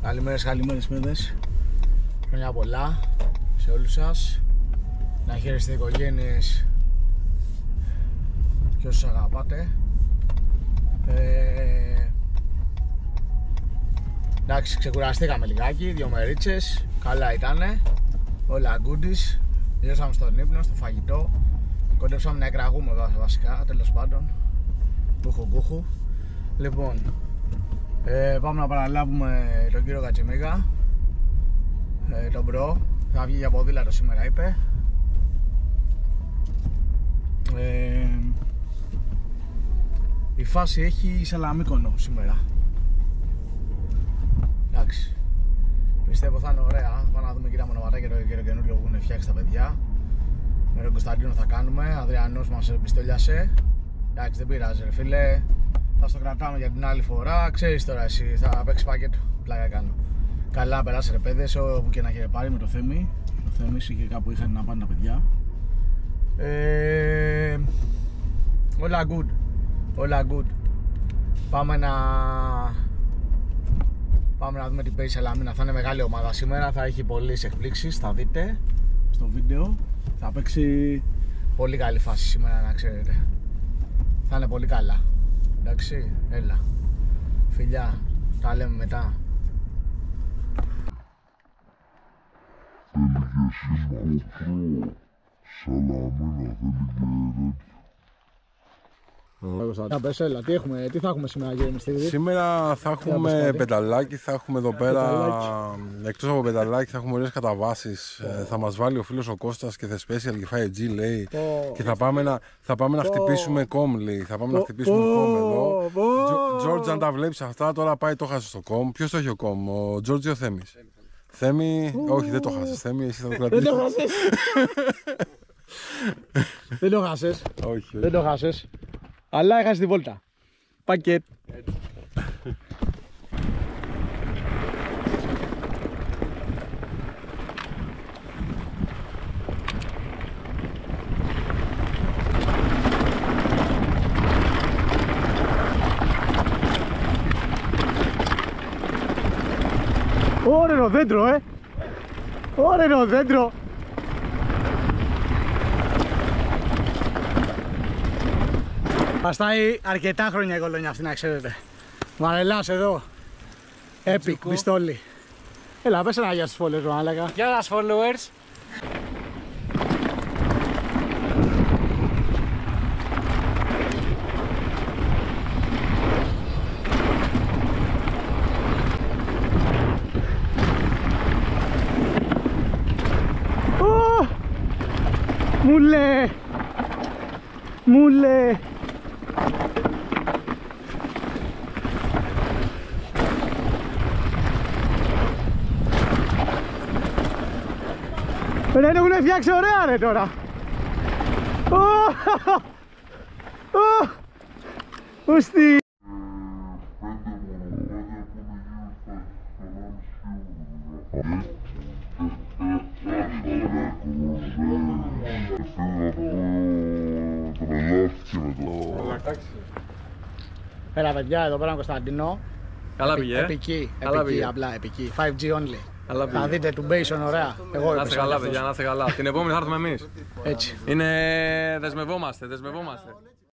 Καλημέρες παιδες. Χρόνια πολλά σε όλους σας. Να χαίρεστε οικογένειες και όσους αγαπάτε. Εντάξει, ξεκουραστήκαμε λιγάκι, 2 μερίτσες. Καλά ήτανε, όλα goodies. Γυρίσαμε στον ύπνο, στο φαγητό. Κοντέψαμε να εκραγούμε βασικά, τέλος πάντων. Κούχου. Λοιπόν, πάμε να παραλάβουμε τον κύριο Κατσιμίγα, τον μπρο. Θα βγει για ποδήλατο σήμερα, είπε. Η φάση έχει Σαλαμίκονο σήμερα. Εντάξει, πιστεύω θα είναι ωραία. Πάμε να δούμε κυρία μονοματάκια και το καινούριο που έχουν φτιάξει τα παιδιά. Με τον Κωνσταντίνο θα κάνουμε. Αδριανός μας πιστολιάσε. Εντάξει, δεν πειράζει ρε φίλε. Θα στο κρατάμε για την άλλη φορά. Ξέρεις τώρα εσύ, θα παίξει πακέτο. Πλάκα κάνω. Καλά περάσε ρε παιδες, όπου και να έχει πάρει με το Θέμη. Το Θέμη είχε κάπου είχαν να πάνε τα παιδιά. Όλα good. Όλα good. Πάμε να δούμε την Pace Σαλαμίνα. Θα είναι μεγάλη ομάδα σήμερα. Θα έχει πολλές εκπλήξεις. Θα δείτε στο βίντεο. Θα παίξει πολύ καλή φάση σήμερα, να ξέρετε. Θα είναι πολύ καλά. Εντάξει, έλα. Φιλιά, τα λέμε μετά. Θέλει και Σαλαμίνα, θέλει και Έλα, τι θα έχουμε σήμερα κύριε Μυστήρη? Σήμερα θα έχουμε πεταλάκι, θα έχουμε εδώ πέρα, εκτός από πεταλάκι θα έχουμε ωραίες καταβάσεις. Θα μας βάλει ο φίλος ο Κώστας και The Special και 5G λέει και θα πάμε να χτυπήσουμε κόμ λέει. Θα πάμε να χτυπήσουμε κόμ εδώ. George, αν τα βλέπεις αυτά τώρα πάει το χάσε στο κόμ. Ποιος το έχει ο κόμ, ο George ή ο Θέμης? Θέμη, όχι δεν το χάσες Θέμη, εσύ θα το κρατήσεις. Δεν το χάσες. Δεν το χάσες. Όχι. Δεν το χάσες. Αλλά έχασε τη βόλτα. Πακέτ. Ωραίο δέντρο, ωραίο δέντρο. Βαστάει αρκετά χρόνια η κολόνια αυτή, να ξέρετε. Μαρελάς εδώ. Epic, πιστόλι. Έλα, πες ένα γεια στους followers, μάλακα. Γεια σας followers. Μουλέ. Ρε, έχουν φτιάξει ωραία ρε τώρα. Ούστι. Έλα παιδιά, εδώ πέρα είναι Κωνσταντινό. Καλά πήγε. Επική, απλά επική. 5G only. Καλά θα δείτε του Μπέισον ωραία. Εγώ να είστε καλά παιδιά, να είστε καλά. Την επόμενη θα έρθουμε εμείς. Έτσι. Είναι... δεσμευόμαστε.